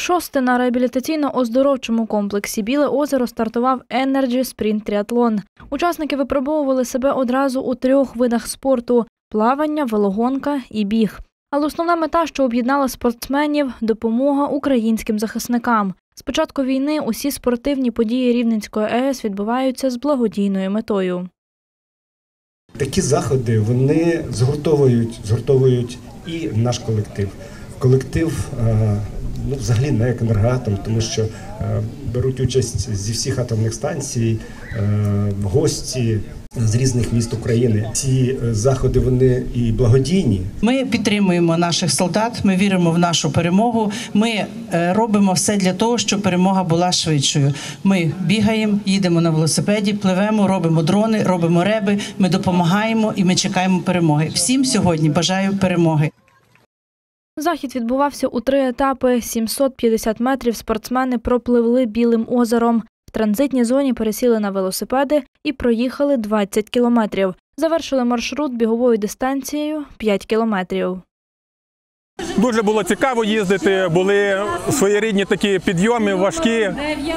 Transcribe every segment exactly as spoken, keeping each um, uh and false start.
Вшосте на реабілітаційно-оздоровчому комплексі «Біле озеро» стартував Energy Sprint Тріатлон. Учасники випробовували себе одразу у трьох видах спорту – плавання, велогонка і біг. Але основна мета, що об'єднала спортсменів – допомога українським захисникам. З початку війни усі спортивні події Рівненської АЕС відбуваються з благодійною метою. Такі заходи, вони згуртовують, згуртовують і наш колектив. Колектив, ну, взагалі не як «Енергоатом», тому що беруть участь зі всіх атомних станцій, гості з різних міст України. Ці заходи, вони і благодійні. Ми підтримуємо наших солдат, ми віримо в нашу перемогу, ми робимо все для того, щоб перемога була швидшою. Ми бігаємо, їдемо на велосипеді, пливемо, робимо дрони, робимо реби, ми допомагаємо і ми чекаємо перемоги. Всім сьогодні бажаю перемоги. Захід відбувався у три етапи. сімсот п'ятдесят метрів спортсмени пропливли Білим озером. В транзитній зоні пересіли на велосипеди і проїхали двадцять кілометрів. Завершили маршрут біговою дистанцією п'ять кілометрів. Дуже було цікаво їздити, були своєрідні такі підйоми важкі,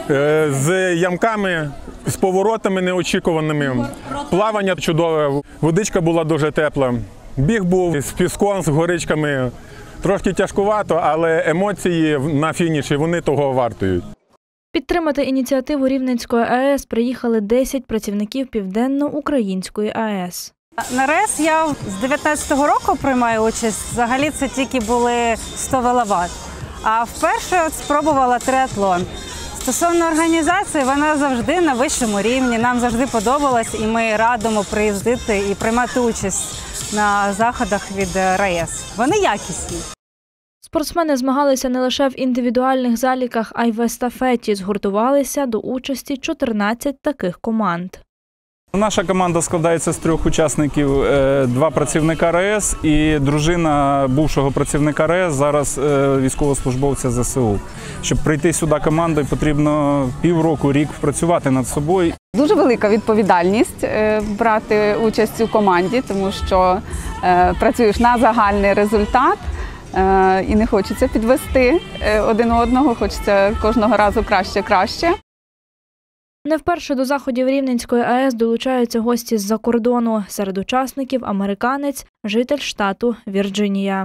з ямками, з поворотами неочікуваними. Плавання чудове, водичка була дуже тепла. Біг був з піском, з горичками. Трошки тяжкувато, але емоції на фініші, вони того вартують. Підтримати ініціативу Рівненської АЕС приїхали десять працівників Південно-Української АЕС. На РЕС я з дев'ятнадцятого року приймаю участь. Взагалі це тільки були сто веловат. А вперше от спробувала триатлон. Стосовно організації, вона завжди на вищому рівні. Нам завжди подобалось і ми радимо приїздити і приймати участь на заходах від РАЕС. Вони якісні. Спортсмени змагалися не лише в індивідуальних заліках, а й в естафеті. Згуртувалися до участі чотирнадцять таких команд. Наша команда складається з трьох учасників, два працівника РАЕС і дружина бувшого працівника РАЕС, зараз військовослужбовця ЗСУ. Щоб прийти сюди командою, потрібно півроку, рік працювати над собою. Дуже велика відповідальність брати участь у команді, тому що працюєш на загальний результат і не хочеться підвести один одного, хочеться кожного разу краще-краще. Не вперше до заходів Рівненської АЕС долучаються гості з-за кордону. Серед учасників – американець, житель штату Вірджинія.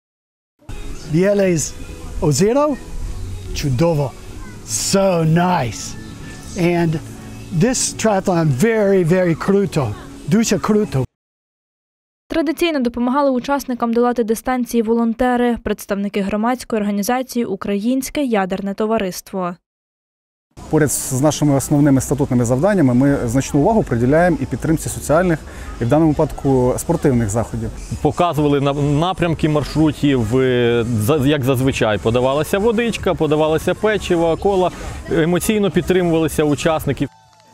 Біле озеро чудово, so nice. And this triathlon very, very круто, дуже круто. Традиційно допомагали учасникам долати дистанції волонтери, представники громадської організації «Українське ядерне товариство». Поряд з нашими основними статутними завданнями ми значну увагу приділяємо і підтримці соціальних, і в даному випадку спортивних заходів. Показували напрямки маршрутів, як зазвичай. Подавалася водичка, подавалося печиво, кола, емоційно підтримувалися учасники.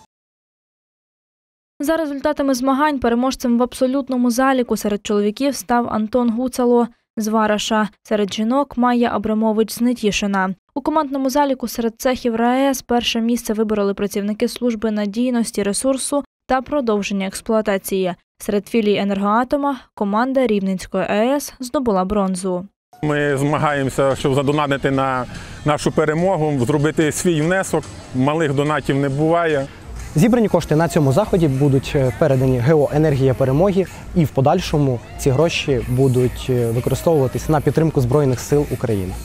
За результатами змагань переможцем в абсолютному заліку серед чоловіків став Антон Гуцало з Вараша, серед жінок – Майя Абрамович з Нетішина. У командному заліку серед цехів РАЕС перше місце вибороли працівники служби надійності ресурсу та продовження експлуатації. Серед філій «Енергоатома» команда Рівненської АЕС здобула бронзу. Ми змагаємося, щоб задонатити на нашу перемогу, зробити свій внесок. Малих донатів не буває. Зібрані кошти на цьому заході будуть передані ГО «Енергія перемоги» і в подальшому ці гроші будуть використовуватись на підтримку Збройних сил України.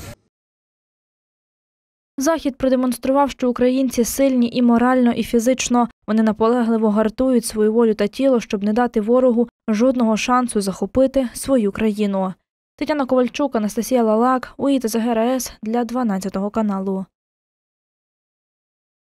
Захід продемонстрував, що українці сильні і морально, і фізично. Вони наполегливо гартують свою волю та тіло, щоб не дати ворогу жодного шансу захопити свою країну. Тетяна Ковальчук, Анастасія Лалак, УІТЗГ РАЕС для дванадцятого каналу.